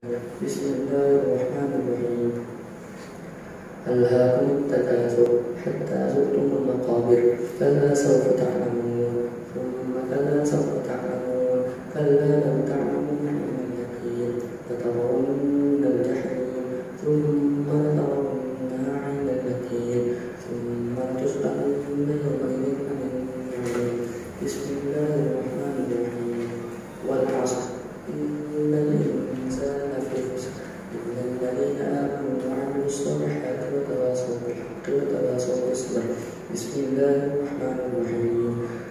بسم الله الرحمن الرحيم. ألهاكم التكاثر حتى زرتم المقابر كلا سوف تعلمون ثم كلا سوف تعلمون كلا لو تعلمون علم اليقين لترون الجحيم ثم لترونها عين اليقين ثم لتسألن يومئذ عن النعيم. بسم الله الرحمن الرحيم. والعصر إن الإنسان لفي خسر إلا الذين آمنوا وعملوا الصالحات وتواصوا بالحق وتواصوا بالصبر. بسم الله الرحمن الرحيم.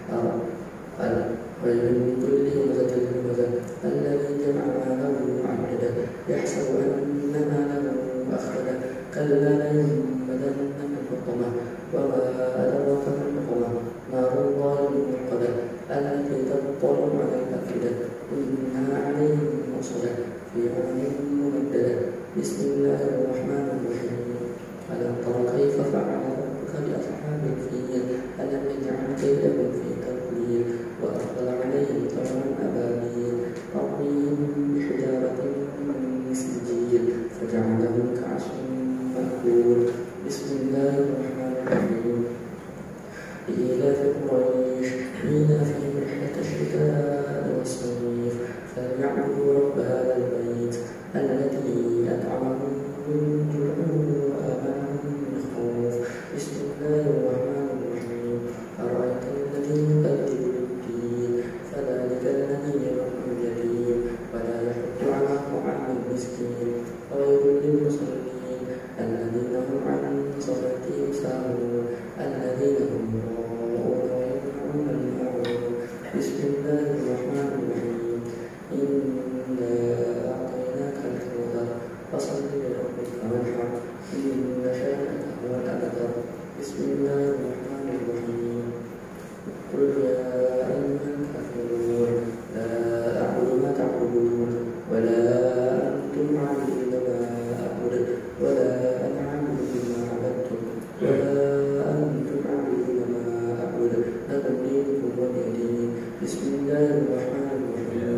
ويل لكل همزة لمزة الذي جمع ماله وعدده يحسب أن ماله أخلده كلا لينبذن في الحطمة وما أدراك ما الحطمة نار الله الموقدة التي تطلع على الأفئدة إنها عليهم مرصدة في عمد ممددة. بسم الله الرحمن الرحيم. ألم تر كيف فعل ربك بأصحاب الفيل ألم يجعل كيدهم في تضليل وأرسل عليهم طيرا أبابيل ترميهم بحجارة من سجيل فجعلهم كعصف مأكول. بسم الله الرحمن الرحيم. لإيلاف قريش إيلافهم رحلة الشتاء والصيف فليعبدوا رب هذا البيت الذي أطعمهم من جوع وآمنهم من خوف. بسم الله الرحمن الرحيم. أرأيت الذي يكذب بالدين فذلك الذي يدعو اليتيم ولا يحض على طعام المسكين فويل للمصلين الذين هم عن صلاتهم ساهون الذين هم يراءون ويمنعون الماعون. بسم الله الرحمن الرحيم. إنا أعطيناك الكوثر فصل لربك وانحر إن شانئك هو الأبتر. بسم الله الرحمن الرحيم. قل يا أيها الكافرون لا أعبد ما تعبدون ولا أنتم عابدون ما أعبد ولا أنا عابد ما عبدتم ولا أنتم عابدون ما أعبد لكم دينكم ولي دين. بسم الله الرحمن الرحيم.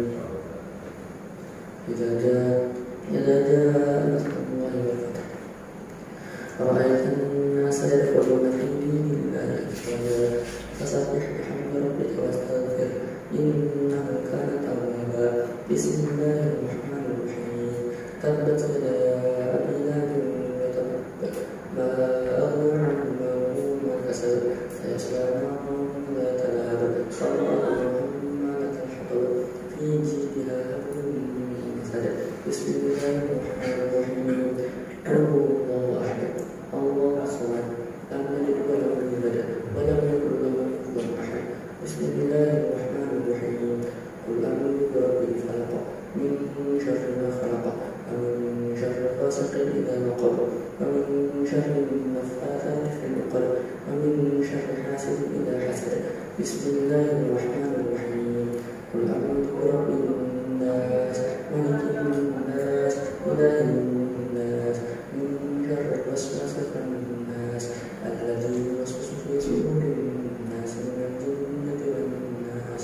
إذا جاء نصر الله والفتح رأيت الناس يدخلون في دين الله أفواجا فسبح بحمد ربك واستغفر إنه كان توابا. بسم الله الرحمن الرحيم. تبت يدا أبي لهب وتب ما أغنى عنه ماله وما كسب سيصلى نارا ذات لهب صلى اللهم على الحطب في جيدها حبل من مسد. بسم الله الرحمن الرحيم. قل هو الله أحد الله الصمد لم يلد ولم يولد ولم يكن له كفوا أحد. بسم الله الرحمن الرحيم. قل أعوذ برب الفلق من شر ما خلق ومن شر غاسق إذا وقب ومن شر النفاثات في العقد ومن شر حاسد إذا حسد. بسم الله الرحمن الرحيم. قل أعوذ برب الناس ملك الناس إله الناس من شر الوسواس الخناس الذي يوسوس في صدور الناس من الجنة والناس.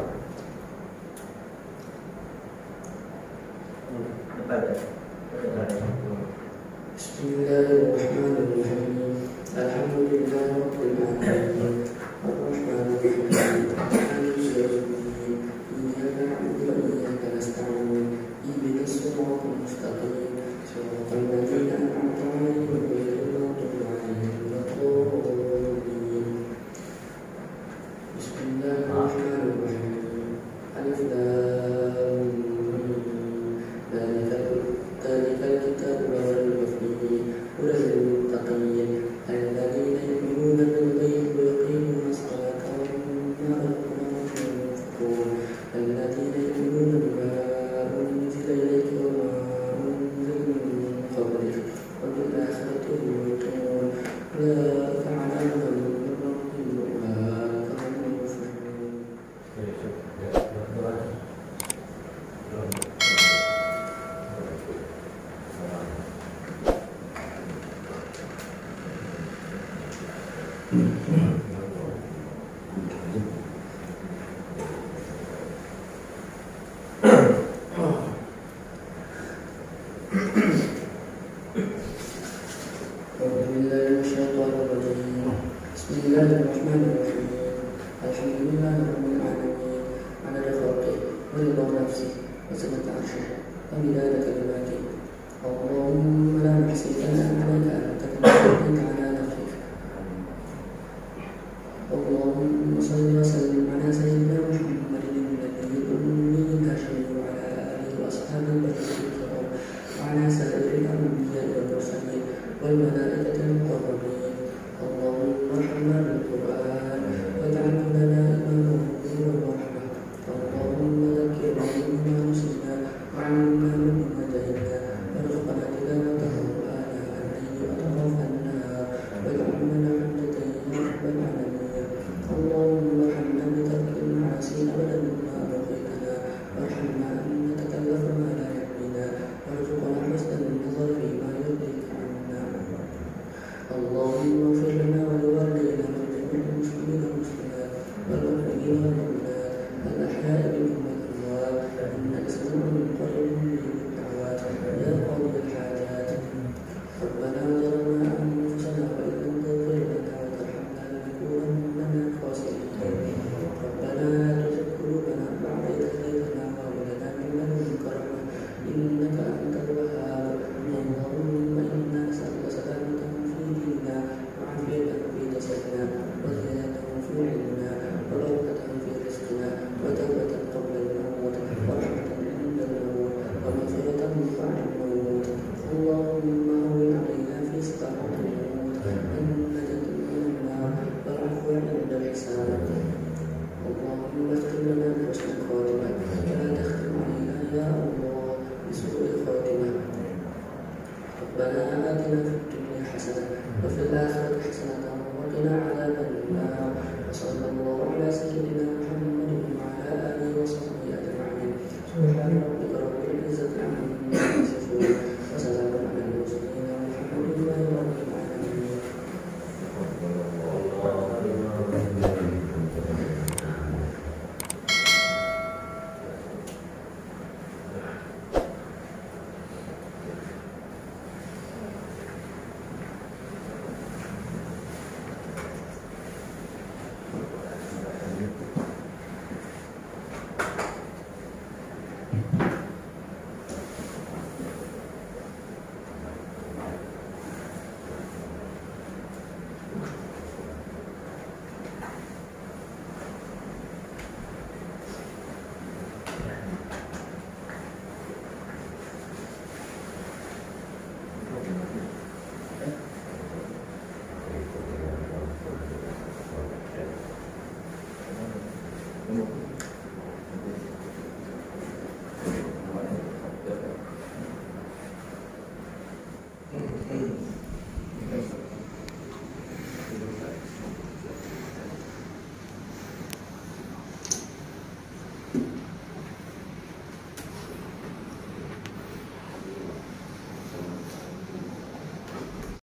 بسم الله الرحمن الرحيم. الحمد لله رب العالمين الرحمن الرحيم مالك يوم الدين إياك نعبد وإياك نستعين اهدنا الصراط المستقيم صراط الذين أنعمت عليهم غير المغضوب عليهم ولا الضالين. بسم الله الرحمن الرحيم. ألف لام ذلك الكتاب لا ريب فيه هدى للمتقين الذين يؤمنون بالغيب ويقيمون الصلاة ومما رزقناهم ينفقون الذين يؤمنون بما أنزل إليك وما أنزل من قبلك وبالآخرة هم يوقنون أولئك على هدى من ربهم وأولئك هم المفلحون. أعوذ بالله من الشيطان الرجيم. بسم الله الرحمن الرحيم. الحمد لله رب العالمين عدد خلقه ورضا نفسه وزنة عرشه ومداد كلماته. اللهم لا نحصي ثناء عليك أنت كما أثنيت على نفسك. اللهم صل وسلم على سيدنا محمد النبي الأمي الهاشمي وعلى آله وأصحابه البررة الكرام وعلى سائر الأنبياء والمرسلين والملائكة المقربين. اللهم ارحمنا بالقرآن واجعله لنا إماما ورحمة. اللهم ذكرنا مما نسينا وعلمنا مما جهلنا وارزقنا تلاوته آناء الليل وأطراف النهار واجعلنا لنا حجة يا رب العالمين. اللهم ارحمنا بترك المعاصي أبدا ما بقيتنا وارحمنا أن نتكلف ما لا يعنينا وارزقنا حسن النظر فيما يرضيك عنا. اللهم اغفر لنا ولوالدينا ولجميع المسلمين والمسلمات والمؤمنين والمؤمنات الأحياء منهم والأموات إنك سميع قريب مجيب الدعوات يا قاضي الحاجات. ربنا ظلمنا أنفسنا وإن لم تغفر لنا وترحمنا لنكونن من الخاسرين. ربنا لا تزغ قلوبنا بعد إذ هديتنا وهب لنا من لدنك رحمة إنك أنت الوهاب. اللهم إنا نسألك سلامة في ديننا وعافية في جسدنا وزيادة في علمنا وبركة في رزقنا وتوبة قبل الموت ورحمة عند الموت ومغفرة بعد الموت. اللهم هون علينا في سكرات الموت والنجاة من النار والعفو عند الحساب. اللهم اختم لنا بحسن الخاتمة ولا تختم علينا يا الله بسوء الخاتمة. ربنا آتنا في الدنيا حسنة وفي الآخرة حسنة وقنا عذاب النار. وصلى الله على سيدنا محمد وعلى آله وصحبه أجمعين. سبحان ربك رب العزة عما يصفون وسلام على المرسلين والحمد لله رب العالمين. Thank you.